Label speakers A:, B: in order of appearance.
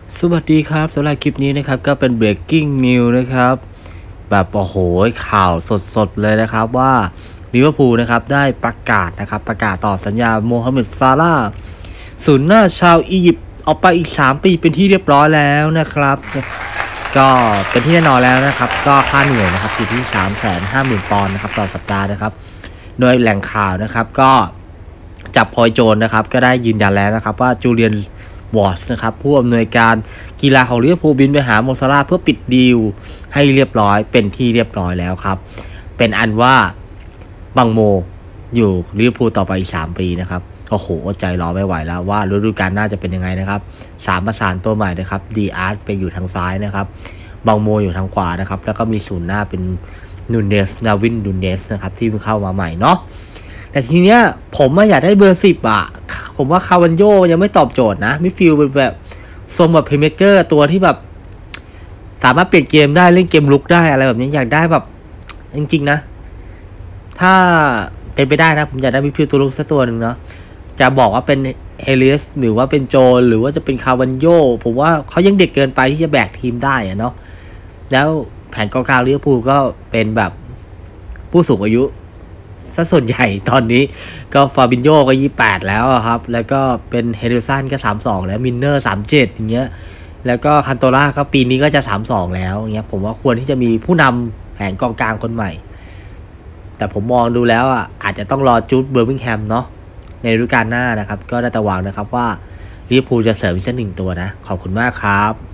A: สวัสดีครับสำหรับคลิปนี้นะครับก็เป็น breaking news นะครับแบบโอ้โหข่าวสดๆเลยนะครับว่าลิเวอร์พูลนะครับได้ประกาศต่อสัญญาโมฮัมเหม็ดซาลาห์ศูนย์หน้าชาวอียิปต์ออกไปอีก3ปีเป็นที่เรียบร้อยแล้วนะครับก็เป็นที่แน่นอนแล้วนะครับก็ค่าเหนื่อยนะครับอยู่ที่ 350,000 ปอนด์นะครับต่อสัปดาห์นะครับโดยแหล่งข่าวนะครับก็จับพลอยโจรนะครับก็ได้ยืนยันแล้วนะครับว่าจูเลียนวอร์สนะครับผู้อำนวยการกีฬาของลิเวอร์พูลบินไปหาโมซาลาห์เพื่อปิดดีลให้เรียบร้อยเป็นที่เรียบร้อยแล้วครับเป็นอันว่าบังโมอยู่ลิเวอร์พูลต่อไปอีก3ปีนะครับโอ้โหใจรอไม่ไหวแล้วว่าฤดูกาลหน้าจะเป็นยังไงนะครับ3ประสานตัวใหม่นะครับดีอาร์ตไปอยู่ทางซ้ายนะครับบังโมอยู่ทางขวานะครับแล้วก็มีศูนย์หน้าเป็นนูเนสนาวินนูเนสนะครับที่เข้ามาใหม่เนาะแต่ทีเนี้ยผมอยากได้เบอร์10อ่ะผมว่าคาวันโยยังไม่ตอบโจทย์นะมิดฟิลด์เป็นแบบทรงแบบเพลย์เมคเกอร์ตัวที่แบบสามารถเปลี่ยนเกมได้เล่นเกมลุกได้อะไรแบบนี้อยากได้แบบจริงๆนะถ้าเป็นไปได้นะผมอยากได้มิดฟิลด์ตัวลุกสักตัวหนึ่งเนาะจะบอกว่าเป็นเฮเลียสหรือว่าเป็นโจนหรือว่าจะเป็นคาวันโยผมว่าเขายังเด็กเกินไปที่จะแบกทีมได้อะเนาะแล้วแผนกองกลางลิเวอร์พูลก็เป็นแบบผู้สูงอายุซะส่วนใหญ่ตอนนี้ก็ฟาบินโญก็28แล้วครับแล้วก็เป็นเฮเดลสันก็32แล้วมินเนอร์37อย่างเงี้ยแล้วก็คันโตล่าก็ปีนี้ก็จะ32แล้วเงี้ยผมว่าควรที่จะมีผู้นำแผนกองกลางคนใหม่แต่ผมมองดูแล้วอ่ะอาจจะต้องรอจูดเบอร์มิงแฮมเนาะในฤดูกาลหน้านะครับก็ได้แต่หวังนะครับว่าลิเวอร์พูลจะเสริมอีกสัก1 ตัวนะขอบคุณมากครับ